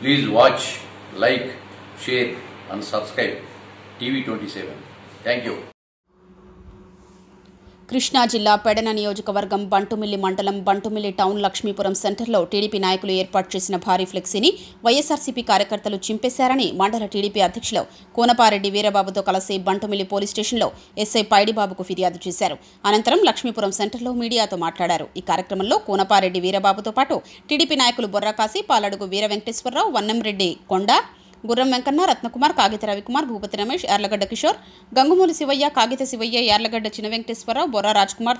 Please watch, like, share and subscribe TV27. Thank you. Krishna జిల్లా పెడన నియోజకవర్గం బంటుమిల్లి మండలం బంటుమిల్లి టౌన్ లక్ష్మీపురం సెంటర్లో టీడీపీ నాయకులు ఏర్పాటు చేసిన భారీ ఫ్లెక్సీని వైఎస్ఆర్సీపీ కార్యకర్తలు చింపేశారని మండల టీడీపీ అధ్యక్షులు కోనపారెడ్డి వీరబాబుతో కలిసి బంటుమిల్లి పోలీస్ స్టేషన్లో ఎస్ఐ పైడిబాబుకు ఫిర్యాదు చేశారు. అనంతరం లక్ష్మీపురం సెంటర్లో మీడియాతో మాట్లాడారు. ఈ కార్యక్రమంలో కోనపారెడ్డి వీరబాబుతో పాటు టీడీపీ నాయకులు బొర్రాకాసి, పాలడుగు వీర వెంకటేశ్వరరావు, వన్నంరెడ్డి కొండ, గుర్రం వెంకన్న, రత్నకుమార్, కాగిత రవికుమార్, భూపతి రమేష్, యార్లగడ్డ కిషోర్, గంగుమూలి శివయ్య, కాగిత శివయ్య, యార్లగడ్డ చిన్న వెంకటేశ్వరరావు, బొర్రా రాజ్కుమార్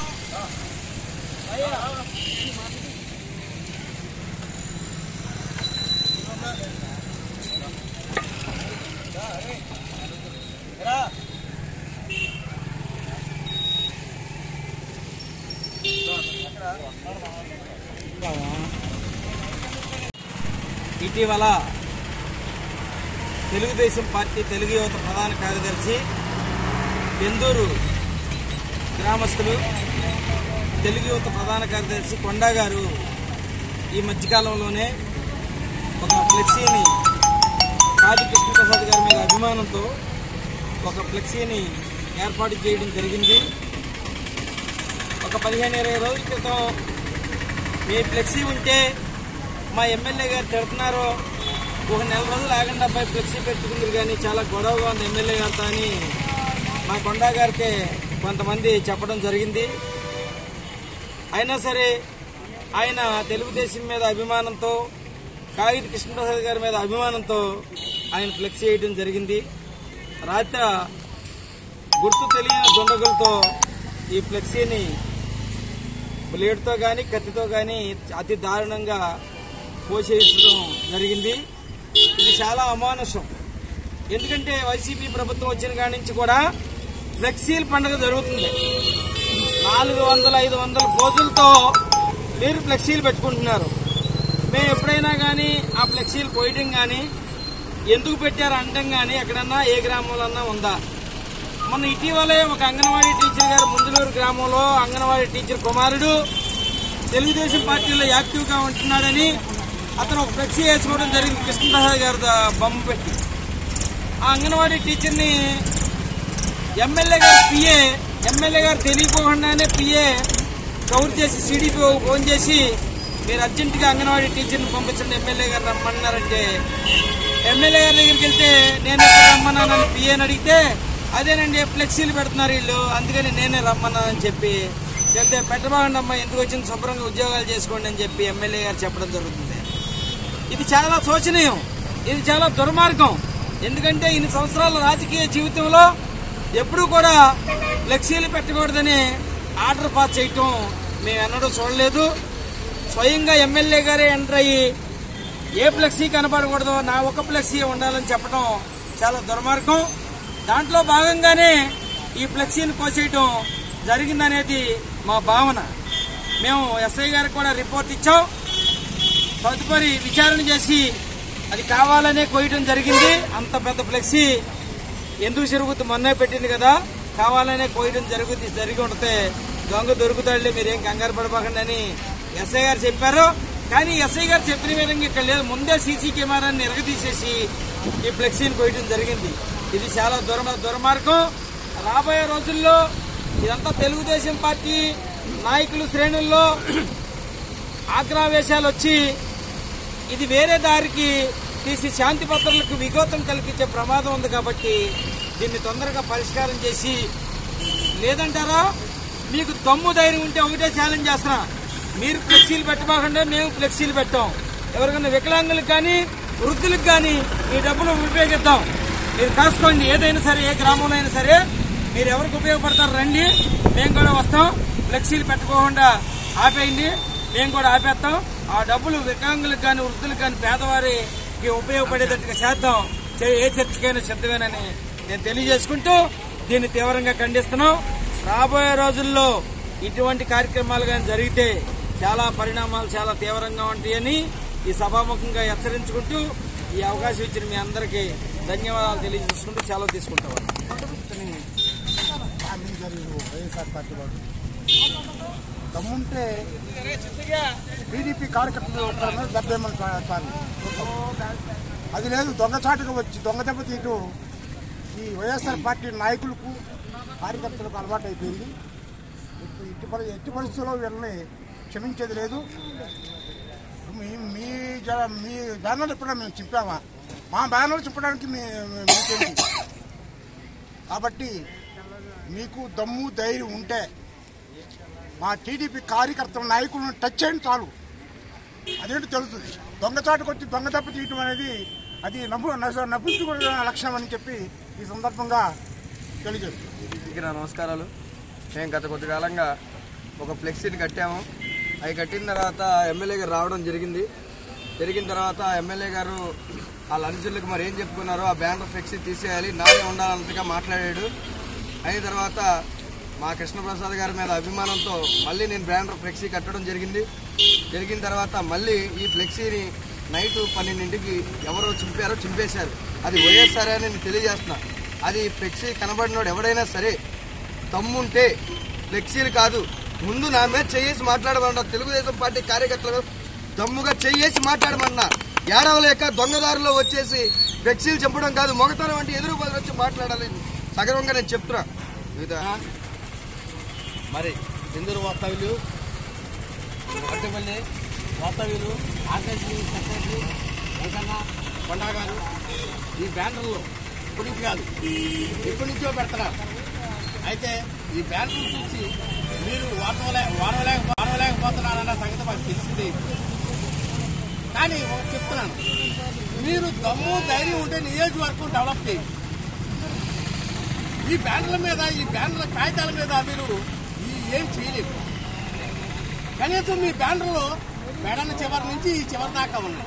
ఇటీవల తెలుగుదేశం పార్టీ తెలుగు యువత ప్రధాన కార్యదర్శి బెందూరు గ్రామస్తులు తెలుగు యువత ప్రధాన కార్యదర్శి కొండా గారు ఈ మధ్యకాలంలోనే ఒక ఫ్లెక్సీని కాది కృష్ణప్రసాద్ గారి మీద అభిమానంతో ఒక ఫ్లెక్సీని ఏర్పాటు చేయడం జరిగింది. ఒక 15-20 రోజుల క్రితం మీ ఫ్లెక్సీ ఉంటే మా ఎమ్మెల్యే గారు తిడుతున్నారు, ఒక నెల రోజులు ఆగండి అబ్బాయి ఫ్లెక్సీ పెట్టుకుందరు కానీ చాలా గొడవగా ఉంది ఎమ్మెల్యే గారితో అని మా కొండా గారికి కొంతమంది చెప్పడం జరిగింది. అయినా సరే ఆయన తెలుగుదేశం మీద అభిమానంతో, కాగిత కృష్ణప్రసాద్ గారి మీద అభిమానంతో ఆయన ఫ్లెక్సీ వేయడం జరిగింది. రాత్రి గుర్తు తెలియని దుండగులతో ఈ ఫ్లెక్సీని బ్లేడ్తో కానీ కత్తితో కానీ అతి దారుణంగా కోసేయడం జరిగింది. ఇది చాలా అమానుషం. ఎందుకంటే వైసీపీ ప్రభుత్వం వచ్చిన కాడి నుంచి కూడా ఫ్లెక్సీల పండుగ జరుగుతుంది. 400-500 పోజులతో మీరు ఫ్లెక్సీలు పెట్టుకుంటున్నారు. మేము ఎప్పుడైనా కానీ ఆ ఫ్లెక్సీలు పోయడం కానీ ఎందుకు పెట్టారు అనడం కానీ ఎక్కడన్నా ఏ గ్రామంలో ఉందా? మొన్న ఇటీవలే ఒక అంగన్వాడీ టీచర్ గారు ముందులూరు గ్రామంలో అంగన్వాడీ టీచర్ కుమారుడు తెలుగుదేశం పార్టీలో యాక్టివ్గా ఉంటున్నాడని అతను ఒక ఫ్లెక్సీ వేసుకోవడం జరిగింది, కృష్ణప్రసాద్ గారి బొమ్మ పెట్టి. ఆ అంగన్వాడీ టీచర్ని ఎమ్మెల్యే గారు తెలియకోకుండానే పిఏ కవర్ చేసి సిడిపి ఫోన్ చేసి మీరు అర్జెంటుగా అంగన్వాడీ టీచర్ని పంపించండి, ఎమ్మెల్యే గారు రమ్మన్నారంటే ఎమ్మెల్యే గారి దగ్గరికి వెళ్తే నేను ఎక్కడ రమ్మన్నానని పిఏని అడిగితే అదేనండి ఫ్లెక్సీలు పెడుతున్నారు వీళ్ళు, అందుకని నేనే రమ్మన్నానని చెప్పి చెప్తే పెట్టబాగండి అమ్మా, ఎందుకు వచ్చింది శుభ్రంగా ఉద్యోగాలు చేసుకోండి అని చెప్పి ఎమ్మెల్యే గారు చెప్పడం జరుగుతుంది. ఇది చాలా శోచనీయం, ఇది చాలా దుర్మార్గం. ఎందుకంటే ఇన్ని సంవత్సరాల రాజకీయ జీవితంలో ఎప్పుడూ కూడా ఫ్లెక్సీలు పెట్టకూడదని ఆర్డర్ పాస్ చేయటం మేము ఎన్నడూ చూడలేదు. స్వయంగా ఎమ్మెల్యే గారే ఎంటర్ అయ్యి ఏ ఫ్లెక్సీ కనపడకూడదో నా ఒక ఫ్లెక్సీ ఉండాలని చెప్పడం చాలా దుర్మార్గం. దాంట్లో భాగంగానే ఈ ఫ్లెక్సీని కోసేయటం జరిగిందనేది మా భావన. మేము ఎస్ఐ గారికి కూడా రిపోర్ట్ ఇచ్చాం. తదుపరి విచారణ చేసి అది కావాలనే కోయటం జరిగింది. అంత పెద్ద ఫ్లెక్సీ ఎందుకు జరుగుతుంది, మొన్నే పెట్టింది కదా, కావాలనే కోయటం జరిగి ఉంటే దొంగ దొరుకుతాడులే, మీరేం కంగారు పడబాకండి అని ఎస్ఐ గారు చెప్పారు. కానీ ఎస్ఐ గారు చెప్పిన విధంగా ఇక్కడ లేదు, ముందే సీసీ కెమెరాని నిరగదీసేసి ఈ ఫ్లెక్సీని కోయటం జరిగింది. ఇది చాలా దుర్మార్గం. రాబోయే రోజుల్లో ఇదంతా తెలుగుదేశం పార్టీ నాయకులు శ్రేణుల్లో ఆగ్రహవేశాలు వచ్చి ఇది వేరే దారికి తీసి శాంతి భద్రతలకు విఘాతం కల్పించే ప్రమాదం ఉంది. కాబట్టి దీన్ని తొందరగా పరిష్కారం చేసి, లేదంటారా మీకు దమ్ము ధైర్యం ఉంటే ఒకటే ఛాలెంజ్ చేస్తున్నా, మీరు ఫ్లెక్సీలు పెట్టబాకండి, మేము ఫ్లెక్సీలు పెట్టాం. ఎవరికైనా వికలాంగులకు కానీ వృద్ధులకు కానీ ఈ డబ్బులు ఉపయోగిద్దాం. మీరు కాసుకోండి, ఏదైనా సరే ఏ గ్రామంలో అయినా సరే మీరు ఎవరికి ఉపయోగపడతారు రండి, మేము కూడా వస్తాం. ఫ్లెక్సీలు పెట్టుకోకుండా ఆపేయండి, మేము కూడా ఆపేస్తాం. ఆ డబ్బులు వికలాంగులకు కానీ వృద్ధులకు కానీ పేదవారికి ఉపయోగపడేటట్టుగా చేద్దాం. ఏ చర్చకైనా సిద్ధమేనని నేను తెలియజేసుకుంటూ దీన్ని తీవ్రంగా ఖండిస్తున్నాం. రాబోయే రోజుల్లో ఇటువంటి కార్యక్రమాలు కానీ జరిగితే చాలా పరిణామాలు చాలా తీవ్రంగా ఉంటాయని ఈ సభాముఖంగా హెచ్చరించుకుంటూ ఈ అవకాశం ఇచ్చిన మీ అందరికీ ధన్యవాదాలు తెలియజేసుకుంటూ సెలవు తీసుకుంటాం. దమ్ముంటే టీడీపీ కార్యకర్తలు దెబ్బేమని అది లేదు. దొంగచాటుగా వచ్చి దొంగ దెబ్బ తీయటం ఈ వైఎస్ఆర్ పార్టీ నాయకులకు కార్యకర్తలకు అలవాటు అయిపోయింది. ఎట్టి పరిస్థితుల్లో వీళ్ళని క్షమించేది లేదు. మీ బ్యానర్ ఎప్పుడైనా మేము చింపామా? మా బ్యానర్ చింపడానికి మీకేంటి? కాబట్టి మీకు దమ్ము ధైర్యం ఉంటే మా టీడీపీ కార్యకర్తల నాయకులను టచ్ చేయండి చాలు. అదేంటి తెలుస్తుంది. దొంగచాటుకు వచ్చి దొంగ దెబ్బ తీయటం అనేది అది నపుంచుకునే లక్షణం అని చెప్పి ఈ సందర్భంగా తెలియజేస్తుంది. నమస్కారాలు. మేము గత కొద్ది కాలంగా ఒక ఫ్లెక్సీని కట్టాము. అవి కట్టిన తర్వాత ఎమ్మెల్యే గారు రావడం జరిగిన తర్వాత ఎమ్మెల్యే గారు వాళ్ళ అనుచరులకు మరి ఏం చెప్పుకున్నారో ఆ బ్యానర్ ఫ్లెక్సీ తీసేయాలి, నానే ఉండాలన్నట్టుగా మాట్లాడాడు. అయిన తర్వాత మా కృష్ణప్రసాద్ గారి మీద అభిమానంతో మళ్ళీ నేను బ్యానర్ ఫ్లెక్సీ కట్టడం జరిగిన తర్వాత మళ్ళీ ఈ ఫ్లెక్సీని నైట్ 12ంటికి ఎవరో చింపేశారు. అది వైఎస్ఆర్ అని నేను తెలియజేస్తున్నా. అది ఫ్లెక్సీ కనబడినోడు ఎవడైనా సరే తమ్ముంటే ఫ్లెక్సీలు కాదు, ముందు నా మీద చెయ్యేసి మాట్లాడమన్నా. తెలుగుదేశం పార్టీ కార్యకర్తలు దమ్ముగా చెయ్యేసి మాట్లాడమన్నా. ఏడవలేక దొంగదారిలో వచ్చేసి ఫ్లెక్సీలు చంపడం కాదు, మొగతనం అంటే ఎదురు బదులు వచ్చి మాట్లాడాలి. సగర్వంగా నేను చెప్తున్నా. మరి ఇందూరు వాస్తవ్యులు, అడ్డపల్లి వాస్తవ్యులు, ఆర్టీసీ సెక్రటరీ వెంకన్న కొండా గారు ఈ బ్యానర్లు ఇప్పటి నుంచి కాదు ఎప్పటి నుంచో పెడతారు. అయితే ఈ బ్యానర్లు చూసి మీరు వాడలేకపోతున్నారన్న సంగతి మాకు తెలిసిందే. కానీ చెప్తున్నాను, మీరు దమ్ము ధైర్యం ఉంటే నియోజకవర్గం డెవలప్ చేయండి. ఈ బ్యానర్ల కాగితాల మీద మీరు ఏం చేయలేదు. కనీసం మీ బ్యానర్లో మెడన చివరి నుంచి ఈ చివరి దాకా ఉన్నాయి.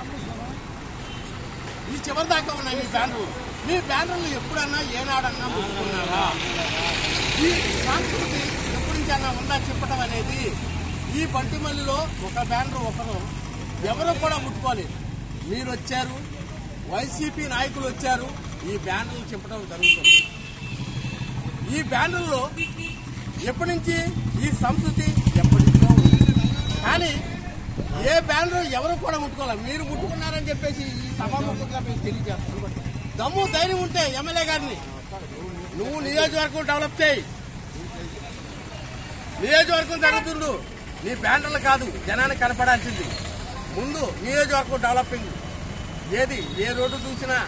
మీ బ్యానర్లు ఎప్పుడన్నా ఏనాడన్నా ముట్టుకున్నారా? ఈ సంస్కృతి ఎప్పటి నుంచి అన్నా ఉందా చెప్పడం అనేది. ఈ బంటిమల్లిలో ఒక బ్యానర్ ఒకరు ఎవరు కూడా ముట్టుకోలేదు. మీరు వచ్చారు, వైసీపీ నాయకులు వచ్చారు, ఈ బ్యానర్లు చింపడం జరుగుతుంది. ఈ బ్యానర్లో ఎప్పటి నుంచి ఈ సంస్కృతి ఎప్పటి నుంచో ఉంది. కానీ ఏ బ్యానర్ ఎవరు కూడా ముట్టుకోవాలి. మీరు ముట్టుకున్నారని చెప్పేసి ఈ సభాముఖంగా మేము తెలియజేస్తాం. దమ్ము ధైర్యం ఉంటే ఎమ్మెల్యే గారిని నువ్వు నియోజకవర్గం డెవలప్ చేయి. నియోజకవర్గం జరుగుతుండు. నీ బ్యానర్లు కాదు జనానికి కనపడాల్సింది. ముందు నియోజకవర్గం డెవలపింగ్. ఏ రోడ్డు చూసినా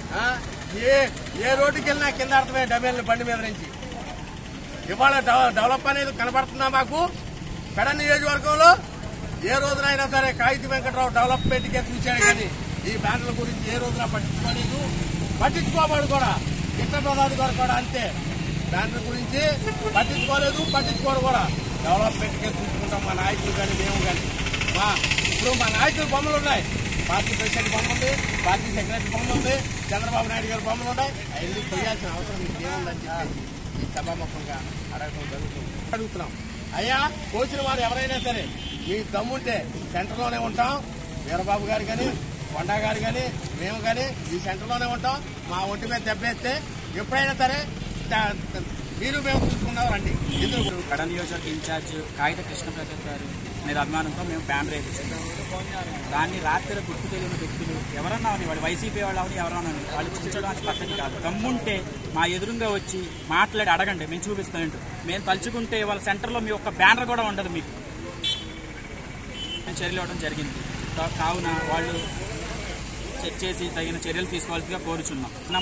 ఏ రోడ్డుకి వెళ్ళినా కింద అర్థమే డమేళ్ళ బండి మీద నుంచి. ఇవాళ డెవలప్ అనేది కనబడుతుందా మాకు? పెడ నియోజకవర్గంలో ఏ రోజునైనా సరే కాగిత వెంకట్రావు డెవలప్మెంట్కే చూశాడు కానీ ఈ బ్యానర్ల గురించి ఏ రోజున పట్టించుకోబడు కూడా. కృష్ణప్రసాద్ గారు కూడా అంతే. బ్యానర్ గురించి పట్టించుకోరు కూడా. డెవలప్మెంట్కే చూసుకుంటాం మా నాయకులు కానీ మేము కానీ. ఇప్పుడు మా నాయకుల బొమ్మలు ఉన్నాయి. పార్టీ ప్రెసిడెంట్ బొమ్మ ఉంది, పార్టీ సెక్రటరీ బొమ్మ ఉంది, చంద్రబాబు నాయుడు గారి బొమ్మలు ఉన్నాయి. అవన్నీ కొయ్యాల్సిన అవసరం మీకు ఏముందని చెప్పి ఈ సభాముఖంగా అడగడం జరుగుతుంది. అడుగుతున్నాం, అయ్యా కోసిన వారు ఎవరైనా సరే మీ దమ్ముంటే సెంటర్లోనే ఉంటాం. వీరబాబు గారు కానీ, కొండా గారు కానీ, మేము కానీ ఈ సెంటర్లోనే ఉంటాం. మా ఒంటి మీద దెబ్బేస్తే ఎప్పుడైనా సరే మీరు మేము చూసుకున్నాం రండి. కడ నియోజకవర్గ ఇన్ఛార్జ్ కాగిత కృష్ణప్రసాద్ గారు మీద అభిమానంతో మేము బ్యానర్ వేయించాం. దాన్ని రాత్రి గుర్తు తెలియని వ్యక్తులు ఎవరన్నా అని, వాళ్ళు వైసీపీ వాళ్ళు అవని ఎవరన్నా వాళ్ళు చించడం అది పద్ధతి కాదు. దమ్ముంటే మా ఎదురుగా వచ్చి మాట్లాడి అడగండి, మేము చూపిస్తాం. మేము తలుచుకుంటే వాళ్ళ సెంటర్లో మీ ఒక్క బ్యానర్ కూడా ఉండదు. మీకు చర్యలు ఇవ్వడం జరిగింది. కావున వాళ్ళు చెక్ చేసి తగిన చర్యలు తీసుకోవాల్సిందిగా కోరుచున్నాం.